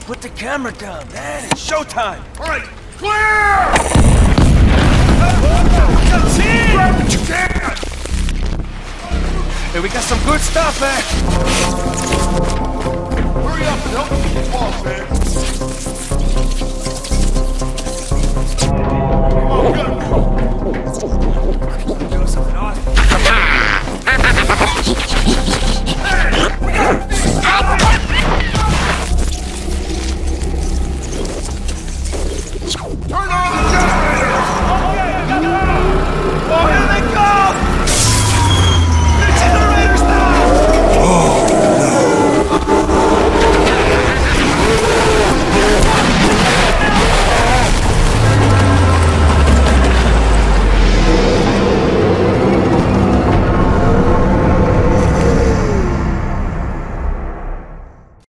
Put the camera down, man. It's showtime. All right, clear! Grab what you can! Hey, we got some good stuff, man. Hurry up and help me with the boss, man.